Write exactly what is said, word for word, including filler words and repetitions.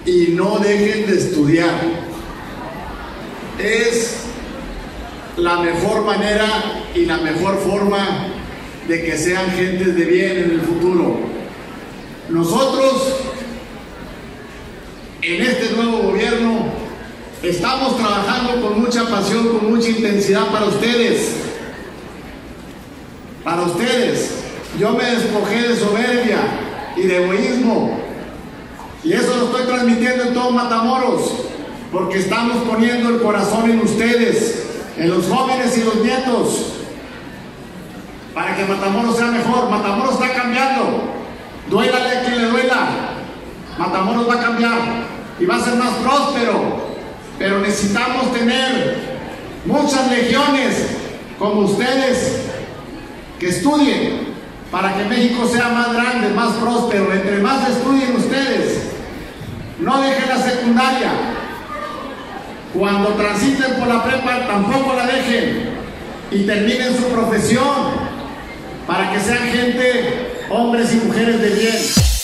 y no dejen de estudiar. Es la mejor manera y la mejor forma de que sean gentes de bien en el futuro. Nosotros, en este nuevo gobierno, estamos trabajando con mucha pasión, con mucha intensidad para ustedes. Para ustedes. Yo me despojé de soberbia y de egoísmo. Y eso lo estoy transmitiendo en todo Matamoros, porque estamos poniendo el corazón en ustedes, en los jóvenes y los nietos, para que Matamoros sea mejor. Matamoros está cambiando. Duélale a quien le duela. Matamoros va a cambiar y va a ser más próspero. Pero necesitamos tener muchas legiones como ustedes que estudien para que México sea más grande, más próspero. Entre más estudien ustedes, no dejen la secundaria. Cuando transiten por la prepa, tampoco la dejen y terminen su profesión para que sean gente, hombres y mujeres de bien.